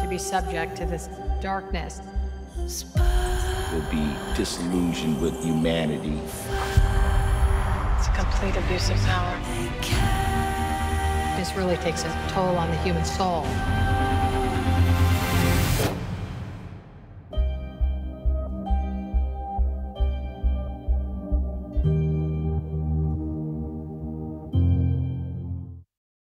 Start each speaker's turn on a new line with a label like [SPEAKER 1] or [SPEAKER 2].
[SPEAKER 1] be subject to this darkness.
[SPEAKER 2] Will be disillusioned with humanity.
[SPEAKER 1] It's a complete abuse of power. This really takes a toll on the human soul.